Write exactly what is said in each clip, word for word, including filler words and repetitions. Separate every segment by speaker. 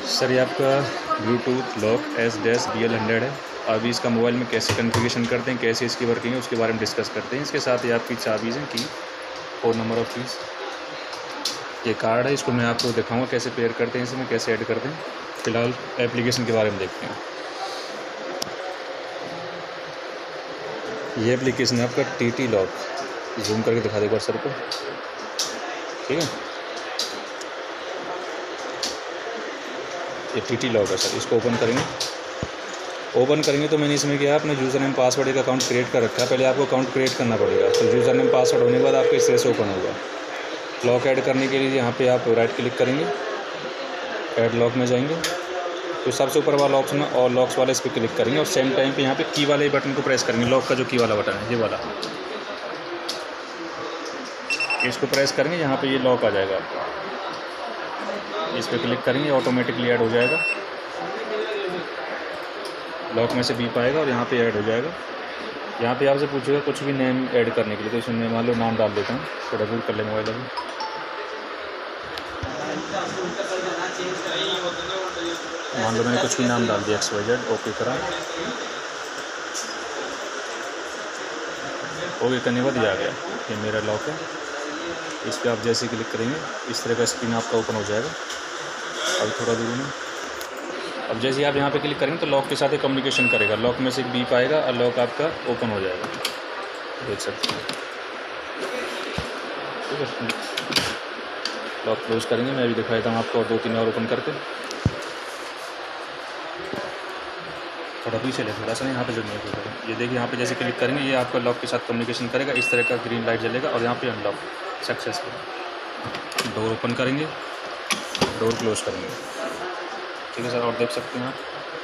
Speaker 1: Sir ये आपका Bluetooth lock S dash B L hundred है। अभी इसका मोबाइल में कैसे कॉन्फ़िगरेशन करते हैं, कैसे इसकी वर्किंग है, उसके बारे में डिस्कस करते हैं। इसके साथ ही आपकी चाबीज़ हैं की फोर नंबर ऑफ कीज़, ये कार्ड है, इसको मैं आपको दिखाऊंगा कैसे पेयर करते हैं, इसमें कैसे ऐड करते हैं। फ़िलहाल एप्लीकेशन के बारे में देखते हैं। ये एप्लीकेशन है आपका टी टी लॉक, जूम करके दिखा दे एक बार सर को, ठीक है। ये टी टी लॉक है सर, इसको ओपन करेंगे। ओपन करेंगे तो मैंने इसमें क्या अपना यूज़र नेम पासवर्ड एक अकाउंट क्रिएट कर रखा है। पहले आपको अकाउंट क्रिएट करना पड़ेगा, तो यूज़र नेम पासवर्ड होने के बाद आपका इस तरह से ओपन होगा। लॉक ऐड करने के लिए यहाँ पे आप राइट क्लिक करेंगे, ऐड लॉक में जाएंगे, तो सबसे ऊपर वाला ऑप्शन है और लॉक्स वाले, इस पर क्लिक करेंगे और सेम टाइम पे यहाँ पे की वाले बटन को प्रेस करेंगे। लॉक का जो की वाला बटन है, ये वाला, इसको प्रेस करेंगे, यहाँ पे ये लॉक आ जाएगा आपका। इस पर क्लिक करेंगे, ऑटोमेटिकली ऐड हो जाएगा। लॉक में से बीप आएगा और यहाँ पे ऐड हो जाएगा। यहाँ पे आपसे पूछेगा कुछ भी नेम ऐड करने के लिए, तो इसमें मान लो नाम डाल देता हूँ, थोड़ा दूर कर ले मोबाइल अभी। मान लो मैंने कुछ भी नाम डाल दिया, एक्स वाई जेड, ओके करा। ओके करने के बाद ये आ गया, ये मेरा लॉक है। इस पर आप जैसे क्लिक करेंगे इस तरह का स्क्रीन आपका ओपन हो जाएगा। अभी थोड़ा दूर में, अब जैसे आप यहाँ पे क्लिक करेंगे तो लॉक के साथ ही कम्युनिकेशन करेगा। लॉक में से एक बीप आएगा और लॉक आपका ओपन हो जाएगा, देख सकते हैं, ठीक है। लॉक क्लोज करेंगे, मैं अभी दिखाता हूँ आपको और दो तीन और ओपन करके। थोड़ा पीछे ले, थोड़ा सा यहाँ पे जो नहीं है, ये देखिए यहाँ पे जैसे क्लिक करेंगे ये आपका लॉक के साथ कम्युनिकेशन करेगा। इस तरह का ग्रीन लाइट जलेगा और यहाँ पे अनलॉक सक्सेसफुल। डोर ओपन करेंगे, डोर क्लोज करेंगे, ठीक है सर। और देख सकते हैं आप,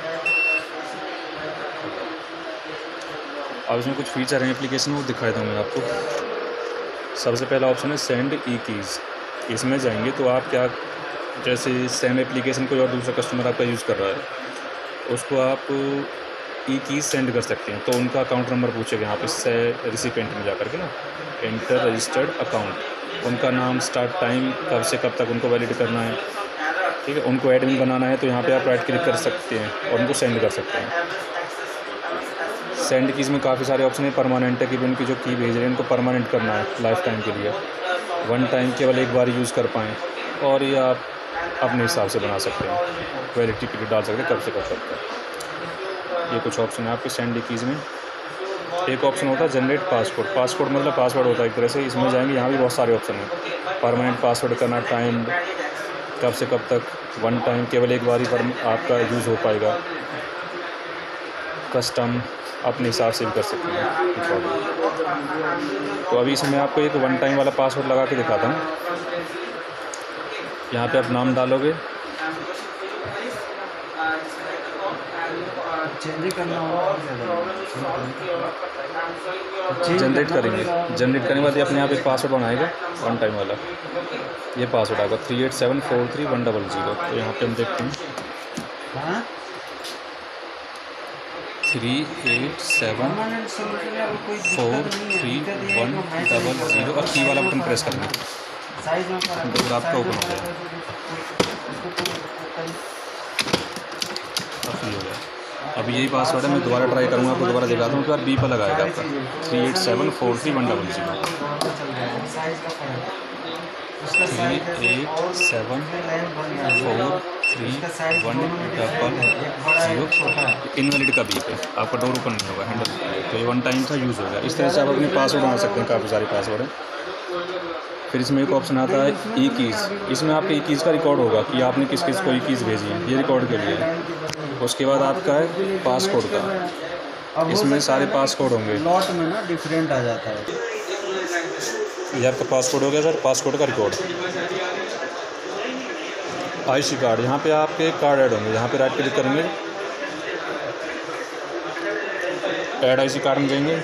Speaker 1: अब इसमें कुछ फीचर हैं एप्लीकेशन, वो दिखाई दूँ मैं आपको। सबसे पहला ऑप्शन है सेंड ई कीज़। इसमें जाएंगे तो आप क्या, जैसे सेम एप्लीकेशन कोई और दूसरा कस्टमर आपका यूज़ कर रहा है, उसको आप ई कीज़ सेंड कर सकते हैं। तो उनका अकाउंट नंबर पूछेगा यहाँ पे से रिसिपेंट में जा कर के ना, एंटर रजिस्टर्ड अकाउंट, उनका नाम, स्टार्ट टाइम, कब से कब तक उनको वैलिड करना है, ठीक है। उनको एडमिन बनाना है तो यहाँ पे आप राइट क्लिक कर सकते हैं और उनको सेंड कर सकते हैं। सेंड कीज़ में काफ़ी सारे ऑप्शन है। परमानेंट है कि उनकी जो की भेज रहे हैं उनको परमानेंट करना है, लाइफ टाइम के लिए, वन टाइम केवल एक बार यूज़ कर पाएँ, और ये आप अपने हिसाब से बना सकते हैं, वैलिडिटी पीरियड डाल सकते हैं कब से कब तक। ये कुछ ऑप्शन है आपके सेंड कीज़ में। एक ऑप्शन होता है जनरेट पासवर्ड। पासवर्ड मतलब पासवर्ड होता है एक तरह से, इसमें जाएंगे, यहाँ भी बहुत सारे ऑप्शन हैं। परमानेंट पासवर्ड करना, टाइम कब से कब तक, वन टाइम केवल एक बार ही पर आपका यूज़ हो पाएगा, कस्टम अपने हिसाब से भी कर सकते हैं। तो अभी इसमें आपको एक वन टाइम वाला पासवर्ड लगा के दिखाता हूँ। यहाँ पे आप नाम डालोगे, जनरेट करेंगे, जनरेट करने के बाद ये अपने आप एक पासवर्ड बनाएगा वन टाइम वाला। ये पासवर्ड आएगा three eight seven four three one double zero. तो यहाँ पे हम देखते हैं three eight seven four three one double zero और की वाला बटन प्रेस करेंगे, डोर आपका ओपन हो जाएगा। काफ़ी हो गया। अब यही पासवर्ड है, मैं दोबारा ट्राई करूँगा, आपको दोबारा दिखाता हूँ। एक बार बी पर लगाएगा आपका three eight seven four three one double zero, three eight seven four three one double zero. Invalid का बीप है, आपका डोर ओपन नहीं होगा, हैंडल, तो ये वन टाइम था, यूज़ होगा। इस तरह से आप अपने पासवर्ड बना सकते हैं, काफ़ी सारे पासवर्ड हैं। फिर इसमें एक ऑप्शन आता है ई कीज़। इसमें आपके ई कीज़ का रिकॉर्ड होगा कि आपने किस किस को ई कीज़ भेजी है, ये रिकॉर्ड के लिए। उसके बाद आपका है पासकोड का, इसमें सारे पासकोड होंगे,
Speaker 2: लॉट में ना डिफरेंट आ जाता है।
Speaker 1: ये आपका पासकोड हो गया सर, पासकोड का रिकॉर्ड। आईसी कार्ड, यहाँ पे आपके कार्ड ऐड होंगे, यहाँ पे राइट क्लिक करेंगे, ऐड आईसी कार्ड में जाएंगे।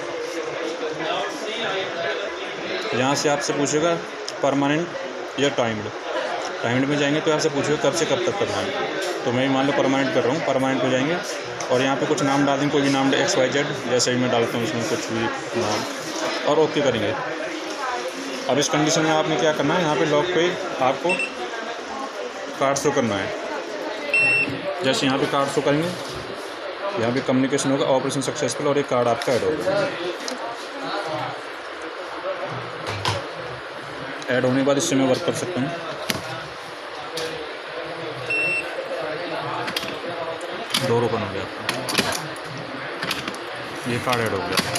Speaker 1: यहाँ से आपसे पूछेगा परमानेंट या टाइम्ड। टाइम्ड में जाएंगे तो आपसे पूछेगा कब से कब तक करना है, तो मैं मान लो परमानेंट कर रहा हूँ, परमानेंट हो जाएंगे और यहाँ पे कुछ नाम डाल देंगे, कोई भी नाम एक्स वाई जेड, जैसे ही मैं डालता हूँ इसमें कुछ भी नाम, और ओके करेंगे। अब इस कंडीशन में आपने क्या करना है, यहाँ पे लॉक पे आपको कार्ड शो करना है, जैसे यहाँ पे कार्ड शो करेंगे, यहाँ पे कम्युनिकेशन होगा, ऑपरेशन सक्सेसफुल, और एक कार्ड आपका ऐड होगा। ऐड होने के बाद इससे मैं वर्क कर सकता हूँ। डोर ओपन हो गया आपका, ये कार्ड ऐड हो गया।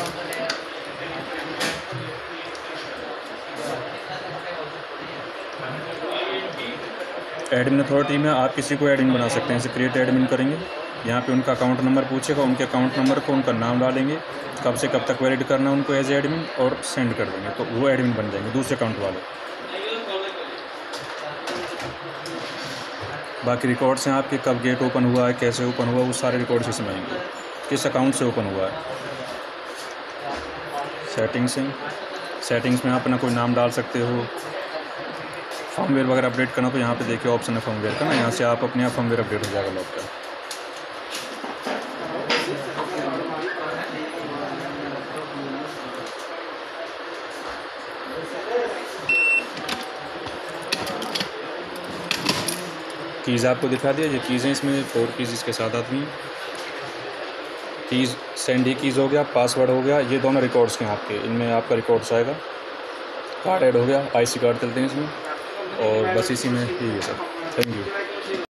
Speaker 1: एडमिन अथॉरिटी में आप किसी को एडमिन बना सकते हैं। जैसे क्रिएट एडमिन करेंगे, यहाँ पे उनका अकाउंट नंबर पूछेगा, उनके अकाउंट नंबर को उनका नाम डालेंगे, कब से कब तक वैलिड करना है उनको एज एडमिन, और सेंड कर देंगे तो वो एडमिन बन जाएंगे दूसरे अकाउंट वाले। बाकी रिकॉर्ड्स हैं आपके, कब गेट ओपन हुआ है, कैसे ओपन हुआ, वो सारे रिकॉर्ड्स इसमें आएंगे, किस अकाउंट से ओपन हुआ है। सेटिंग्स हैं, सेटिंग्स में आप अपना कोई नाम डाल सकते हो। फर्मवेयर वगैरह अपडेट करना तो यहाँ पे देखिए ऑप्शन है फर्मवेयर का ना, यहाँ से आप अपने आप फर्मवेयर अपडेट हो जाएगा लॉक का। कीज़ आपको दिखा दिया, ये कीज़ हैं, इसमें फोर कीज़ इसके साथ आती हैं। कीज़ सेंड ही कीज़ हो गया, पासवर्ड हो गया, ये दोनों रिकॉर्ड्स हैं आपके, इनमें आपका रिकॉर्ड्स आएगा। कार्ड ऐड हो गया, आईसी कार्ड चलते हैं इसमें, और बस इसी में यही है सर। Thank you.